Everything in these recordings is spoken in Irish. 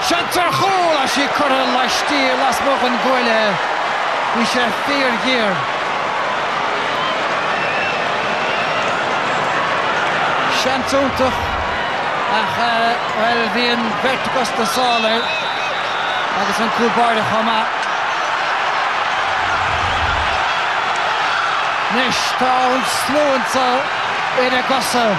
Shantar Hall as she cut a lash dear last mogan goile. We shall fear here. Shantuntuch well being verticus the solar. Agus an cúbar de chama. Nish táin slúnsa in a gosa.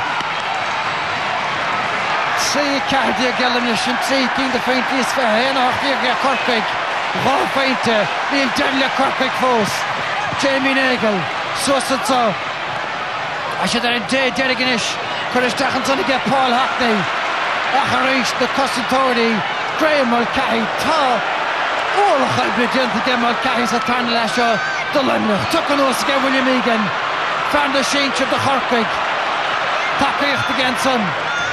Trí cardia gelanish and trí king the fainties for hen or here Corkig. Raw fainte, Neil Denley Corkig fós. Jamie Nagel, Susansa. I should have day Derriganish. Curtis Dachanson to get Paul Hackney. Acharish the Cossatori. Graham Mulcahy, Ta. All the hybrid to get Mulcahy's a turn lasher. The Limnach, Tuckanos again, William Egan. Found the Sheen of the Horkig. Takicht against him.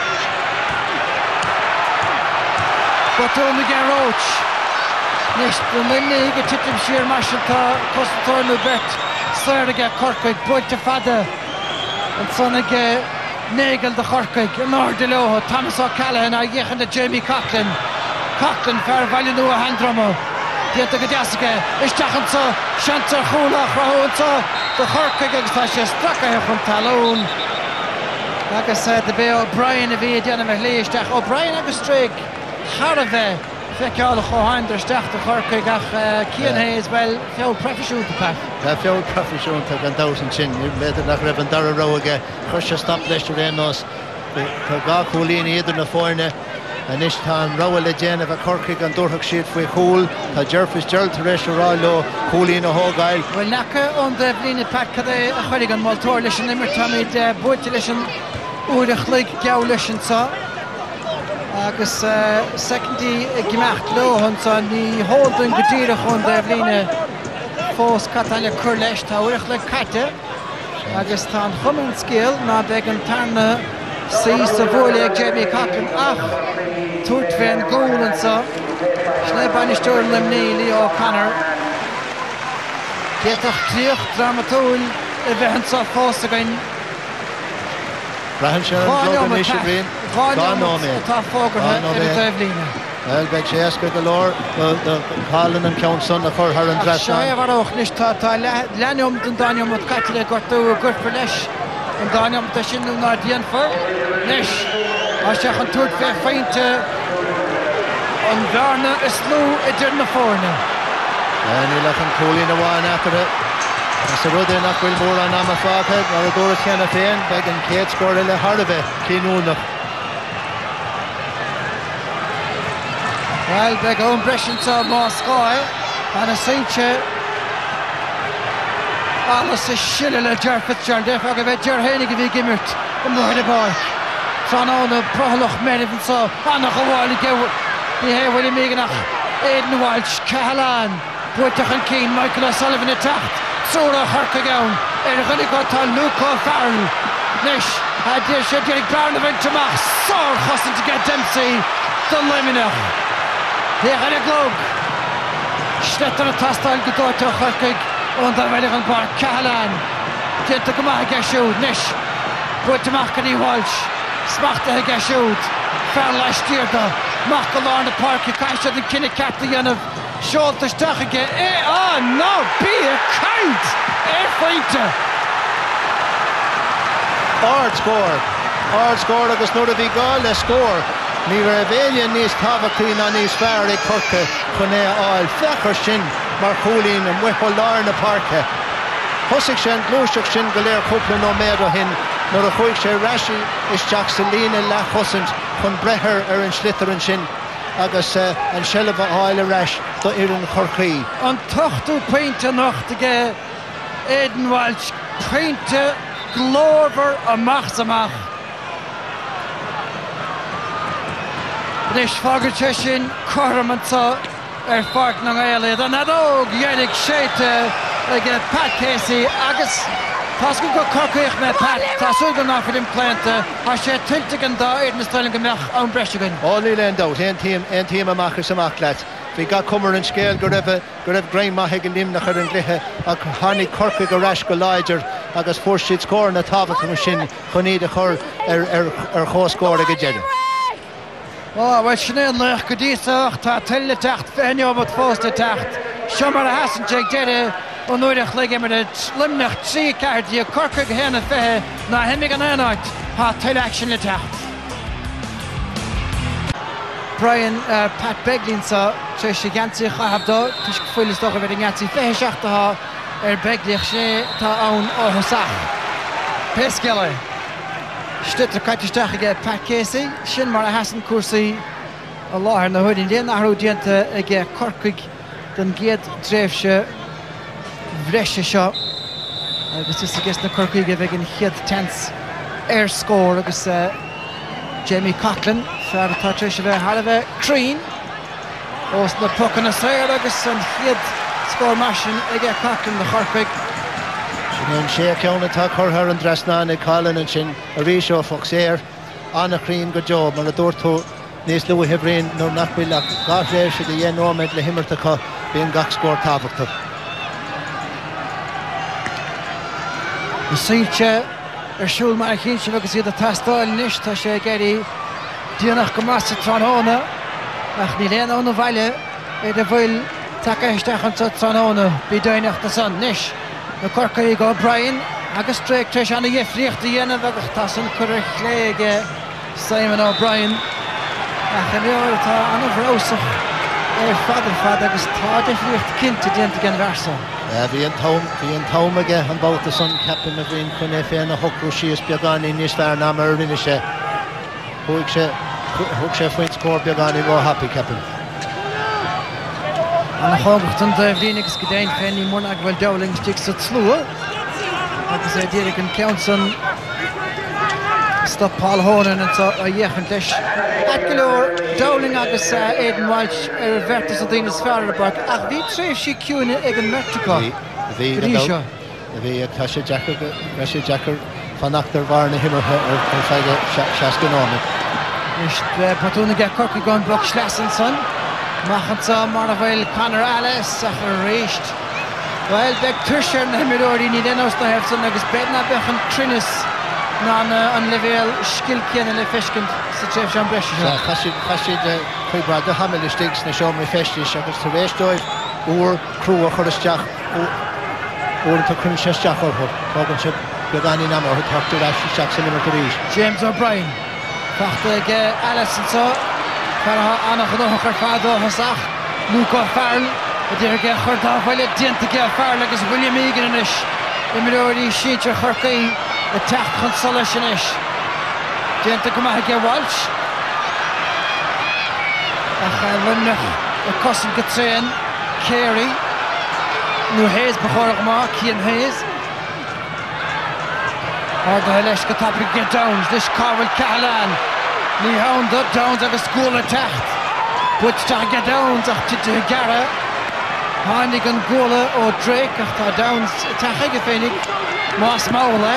But only get Roach. Next, the Minnie get Titim Sheer Mashanta, Cossator Lubet. Sir to get Corkig, Boyd to Fada. And son again, Nagel the Horkig, Nordelo, Thomas O'Callaghan, I yechan the Jamie Coughlin. Coughlin, fair value no handrummer. Dieta Gadasika, Ishtachansa, Shantar Hula, Rahonsa, the Horkig Exfasha, Straka from Talon. Like I said, the Bay O'Brien of Ian of Leishtach, O'Brien of a streak, Harave, Fekal Hohan, the Stach, the Horkig, Kian Hayes, well, Phil Prefishoot the pack. Phil Prefishoot, the 1,000 chin, you made the Reverend Dara Roga, Crusher Stop Lester Renos, the Gakulini, either the foreigner. And this time, Rowell again of a Corkig and Dorhak sheet for Cool, the Jervis Gerald Teresha Rallo, Coolin a Hogile. Well, Naka on the Blini Patka, a Hurrigan Maltor, Lishan, Nimmertamid, Boytilishan, Udach Lake Gaulishan saw. Agus secondly, Gemacht Lohonson, the holding Gadira on the Blini, Fos Catania Kurlesh, Taurich like Kate, Agus Tan Humming Skill, now Began Tarna, sees the volley of Jamie Coughlin, Toort van goal and so. Schneebanisch door Limney, Leo O'Connor. Get toch terug, Dramatool, even zo vast again. Rahanshan and Nishabrin. Gone on it. Top Fogger in the Evelina. Well, Becheska galore, the Colin and Count Son of her and dress. Shaya var ook niet tot Lanium den Danium met Katle got to good for Lesh. En Danium de Shindu naar die voor Lesh. Als je gaan toert weer feinte on Garna is low it didn't afford him. And he left him Colin a one after it. As the road in up will more on Amma Foghead, while the Doris Kennethan, begging Kate scored a little hard of it, Kinuna. Well, beg on Brescian saw Moscow and a Saint-Che. Alice is Schiller, Jar Fitzgerald, therefore give it Jar Hennig if he give it. The more the bar. Tron on the Prohloch Merivin saw, Anna Hawali go. The hair William Meganach, Aidan Walsh, Cahalan, Boytachan Keane, Michael O'Sullivan attacked. Sora Harkagown, Ergani got on Luca Farrell. Nish, Adir Shadrik Brown of Intamach, Sor Hossin to get Dempsey, the Leminach. Here at a globe. Schletter Tastal Gadota Harkig, on the Veligan Park, Cahalan. Get the Gamah Gashud, Nish, Boytamachani Walsh, Smachte Gashud, Farrell Ashtirda, Machkalor in the park, Kasha the Kinnicat the Yan of. Short the Stachige, no, be a kite! Fighter! Ard scored, agus nor a big goal, the score. Ní Ravalian nís Tavakeen on nís Farry Kirke, Chune all Fecher Shin, Marcolin and Wiholar in the Parke. Hussig Shin, Glushik Shin, Galer Kupla no Mero Hin, nor a Huikshe Rashi is Jack Selina La Hussant, Kun Breher in Schlitter and Shin. Agus an Shellava Oil Rash, the Irin Corky. On Tochtu Painter noch to get Aidan Walsh, Painter, Glover, a Machsamach. Nish Fagercheshin, Corramantsa, Fark Nangayali, the Nadog, Yannick Shate, again Pat Casey, Agus. Pascal go Corkich met Pat, Tasugan offered him plant, Hashe Tiltigan da, Aidan Sterling on Brescigan. All Leland out, and team a Machas and Machlat. We got Cummer and Scale, good have Grain Mahig and Limnacher and Glihe, Honey Corkig or Rash Goliger, Agus 4 sheets score and a Tavak machine, Honey the Hur, Ho scored a good. Well, Sinead Lech Cadisa, Tilla Tacht, Fenio, but Foster Tacht, Shummer Hassan Jake Dede, Onoidach Legamet, Limnach, Sea Cardia, Corkig Henna Fehe, Na Hemigan Anite, Ha Tilla Action Tacht. Brian Pat Beglin sa Trish Ganti Habdo, Tish Full Stock of Ganti, Fehe Shachtaha, Beglich, Ta own or Hosach. Pescale. Stutter Kaitistachige Pat Casey, Shin Mara Hassan Kursi, Allah and the hood in the Dienta again Corkig, then get Drefsha, Vresha shot. This is against the Corkig again hit tense air score against Jamie Coughlin, Father Tatrish of Halave, Treen, Ost the puck and a sail against and hit score machine again Coughlin, the Corkig. Sin sé ceanna tá chuthair an Drasnána Colin and sin a rís foxéir anna chrín go job mar a dúirtú níos luú hebrín nó nachbíl ach gach réir si de dhéan óid le himmartacha bíon gach scór tábhachtach. The Sainte siúil mar a chinse agus iad a tastáil níos tá sé geirí díanach go massa Tránóna ach ní léana óna bhaile iad a bhfuil takeisteach an Tránóna bí daoineach na san níos. Na Corcaí go Brian, agus Drake Trish anna yefriocht the yen of a tassan currichlege Simon O'Brien. Ach yn yw'r ta anna vrosach father agus ta defriocht kint to dient again versa. Bhí an tóm aige an báta san captain a bhíon chun féin a thucú síos beagání níos fearr ná mar rinne sé. Thug sé faoin scór beagání bh happy captain. An chógachtan de bhíon agus go déin féin í mórna ag bhfuil Dowling stig sa tlua. Agus dírig an Counson stop Paul Honan and so a dhéchant leis. Adgilór Dowling agus Aidan Walsh vertas a dtínas feararbach ach bhí tréimh sí ciúna ag an Metrico. Bhí ag tá sé Jackar fanachtar bhar na himmartha ar feige seascanóna. Is patúna ge Corcaí gan bloc Schlessen son. Machanta mar a bhfuil Conor Alice ach a réist. Well, beg tuisir na himiróirí ní dénos na hefsan agus bedna bechan trinis ná an levéal skilcian le fescint sa tréimh Sean Brescia. Chasid chuibrad de hamil stigs na seo mé festis agus tá réistóid úr crúa choristeach úr tá crún seisteach orthod. Tógan se beagání namar thuchtú leis seach sa limar goríis. James O'Brien. Fachta ag Alice an so. Farha annach an ochar fadó hasach. Luca Farrell. Dyrg churtá bhaile dianta ge Farrell agus William Egan inis. Imiróirí síte Corcaí a techt chun sola sin inis. Dianta go maithe ge Walsh. Ach limnach a cosan go tréan Carey. Nú Hayes bachorach má, Cian Hayes. Arda leis go tapri ge Downs, lis Carwell Cahalán. Ní haunda Downs agus gúla techt. Butch ge Downs ach tite gara. Hánig an gúla ó Drake ach tá Downs tachaige féinnig. Más mála.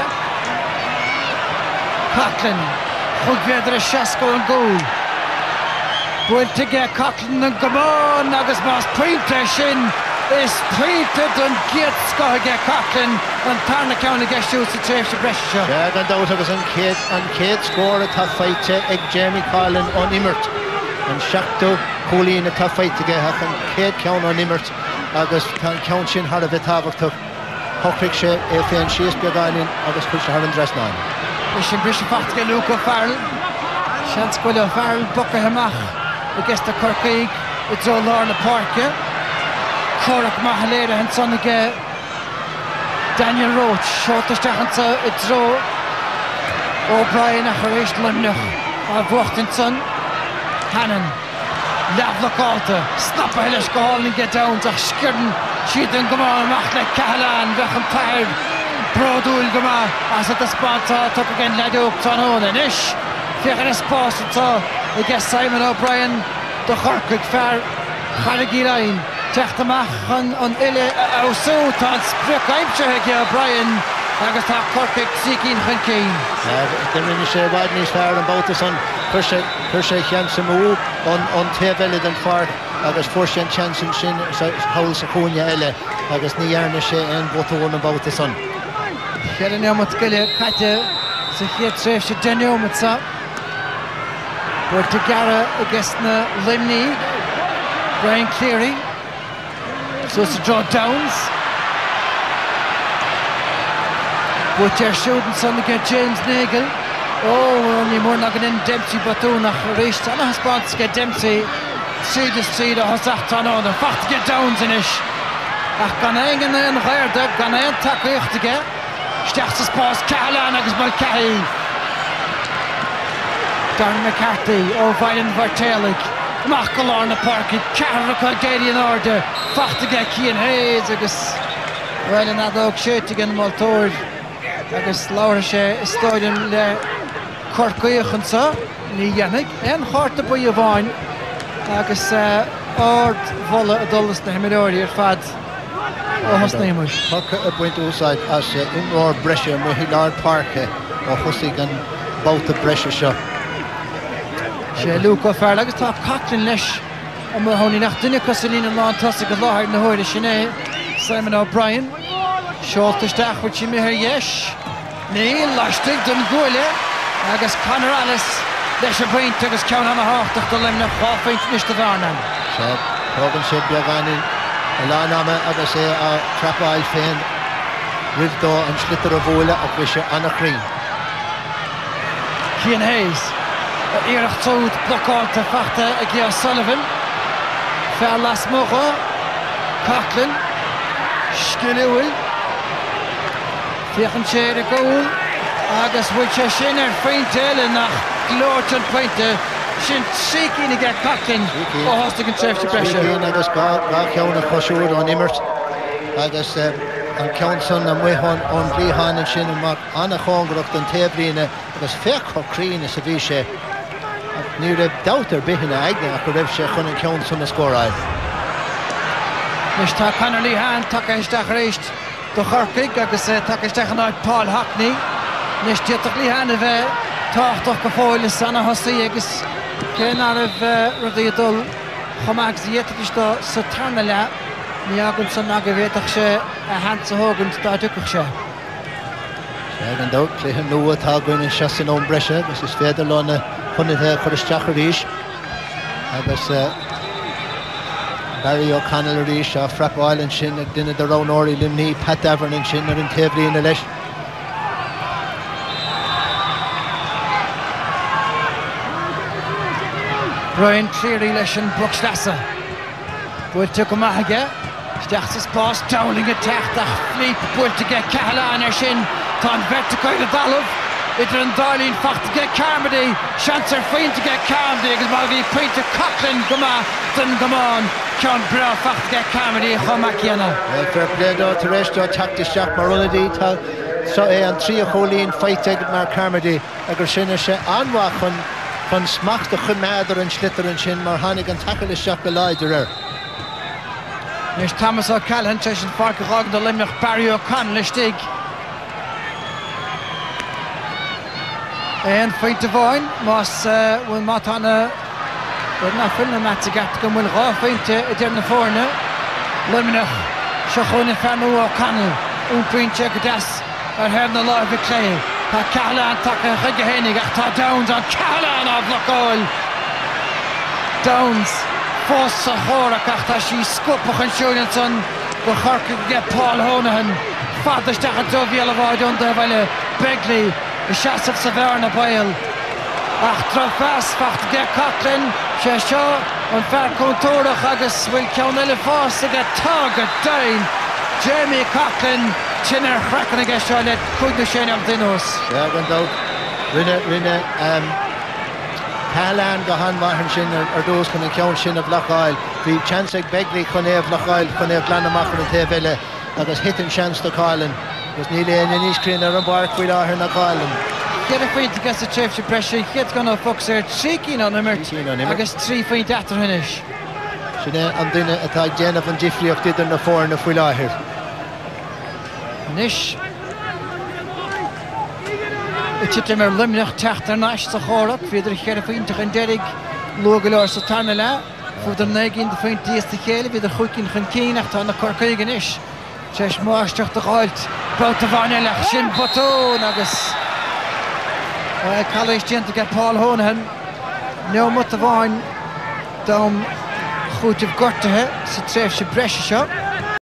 Coughlin. Chugvéidir a seascó an gúl. Builte ge Coughlin an gomón agus más príomhte sin. Is príomhte don giat scoth ge Coughlin an tarna ceanna geisiú sa tréimh sa Brescia. Ja, gan dát agus an céad scór a tá faighte ag Jamie Collin on Immert. An seachtú cholín a tá faighte ge ach an céad ceann on Immert agus tá ceann sin har a bheith tábhachtach. Hochric sé féin síos beagání agus chuil se har an Drasnáin. Is sin bris facht ge Luca Farrell. Sean scoile Farrell bucha amach agus tá Corcaí i dro Lorna Parke. Corach maithléire an sonige Daniel Roach, shortastachanta i dro O'Brien a choréist limnach a bhuachtain son Hannon. Leavlacáta, snappa heiles go hálinn ge Downs ach skirn siad an gomá amach le Cahalán bheachan tair brodúil gomá as a spáta tuc again leadúg Tránóna inis. Fiachan a spásatá i gas Simon O'Brien do Corcaig fear Charigí Ryan. Techt amach an ile ausú tá spriocaimse ge O'Brien agus tá Corcaig sícín chun céin. Rinne sé bhaid níos fearr an báta san chuir sé chean sa mú an taobhile den far agus fuair sé an chansin sin hail sa cúne eile agus ní dhearna sé an bótaún an báta san. Cheann neamad goile caite sa chéad tréimh sé déneomad sa. Bhfuil te gara agus na Limní, Brian Cleary. So it's a draw Downs. But you're shooting something at James Nagle. Oh, only more not in Dempsey Batoon nach reached on a spot to get Dempsey. See the street of Hosachtan on the fact to get Downs in it. Ach, gan eigen en ghairde, gan ein takrichtige. Stachtes pass Cahalán agus Mulcahy. Darren McCarthy, O'Violin Vartelig. Machcalar na parky, Carrica Gary in order. Fachtige Cian Hayes agus. Well, in that dog shooting in Maltord. Agus Laura sé stoidin le Corcaíoch sa, ní Yannick. En harta bu Yvain. Agus ord volle adults na himidorí fad. Has naimiis. Corca a buint úsáid as imróir breise mu Hilard Parke ó chusaigh an bouta breise seo. Sé Luca Farrell agus tá Coughlin leis a mu tháinig nach duine cosalín an lán tosaigh go láthir na hóir sinné Simon O'Brien. Seoltaisteach bhfuil si mithir yes. Níl laistigh don gúile agus Conor Alice leis a bhaint agus ceann an a háchtach do limna cháfaint Mr. Varnan. Se tógann sé beagán a lánama agus a trapáil féin ribhdó an slitar a bhóla a bhí sé anna chrín. Cian Hayes. Iarach tód blocáilta fachta a Gia Sullivan. Fel las mocha. Coughlin. Skinniúil. Fiachan sé a gól. Agus bhfuil sé sin faointe nach glóirtean pointe. Sin sícín ag Coughlin ó hásta an tréfte breise. Agus gá ceann a chosúr an imirt. Agus an ceann san na muhan an bríhan an sin mar anna chóngracht an taobhríne agus fecho críne sa bhí sé. Ní raibh dátar bithina aigna ach go raibh sé chun an ceann san na scóráid. Nis tá Conor Lehane takeisteach réist do Chorcaigh agus takeisteach an áid Paul Hackney. Nis diatach Lehane a bheith táchtach go fáil is anna hosaí agus cén aribh rudí dul chomag zíatach is do sa tarna le ní agann san aga bhéadach sé a hansa hógant dá ducach sé. Sé an dát léthe nua tá gúin an seasan ón breise agus is féidir lena chunithe chuiristeach a ríis agus Barry O'Connell a ríis a frapáil an sin ag duine de Rónóirí Limní Pat Davern an sin ar an taobhríonna leis. Brian Cleary leis an Buckslassa. Bhfuilte go maithige. Steachtas pás Dowling a teachtach flíp bhfuilte ge Cahalán ar sin tá an verticáil a dalamh. Idir an dálín fachtaige Carmody. Seansar faointeige Carmody agus má bhí pointe Coughlin go maith don gomáin. Ceann bra fachtaige Carmody chomacíanna. Fair play dó tar éis dó teachtasteach mar runadí tá an trí a cholín feiteig mar Carmody agur sinna sé anmha chun smachta chuméadar an slitar an sin mar tháinig an takealisteach go láidir. Nis Thomas O'Callaghan te sin farca rágan do limneach Barry O'Connell istig. Éan faointe bháin, más bhfuil mátána bhfuil na filna mata gart go bhfuil rá faointe i dtíar na fórne. Limneach seo chuine Fernu O'Connell úpaointe go deas ar heir na láimh clé. Tá Cahalán take chuige hénig ach tá Downs an Cahalán á bhlocáil. Downs fós sa chórach ach tá sí scupach an siúlan san go Chorcaigh ge Paul Honohan. Fadasteach a dóbhéal a bháid ionta bhaile Begley i seasamh sa bhear na bail. Ach trofas facht ge Coughlin sé seo an fear contóireach agus bhfuil ceann eile fás ag tágad dain. Jamie Coughlin Tinner chreachan ag seo le chuig na sin am duinós. Sé an dó rinne Cahalán go hanmhaithin sin ar dús chun an ceann sin a bhlocáil. Bhí chance ag Begley chun bhlocáil chun glanamach an taobhile agus hitan chance do Carlin. Gus ní léon in níoscrín ar an barc bhí láthair na Carlin. Get a faointe gas a tréimhse breise, chéad gan á foxir trí cín an imirt agus trí faointe atarthanis. Sinné an duine atá déanamh an difriocht idir na fórna faoi láthair. Nis Itir mar limneach teachtar náis sa chórach, féidir chéad a faointe an deirig lugaláir sa tarna le, fuidir naigín de faointe díasta chéile, féidir chuicín chun cíneach tá na Corcaigh inis. Séis máisteach de gáilt, bouta bhainelach sin botón agus Calais dianta ge Paul Honohan Neu mut a bhain dom chútibh gortathe sa tréimhse breise seo.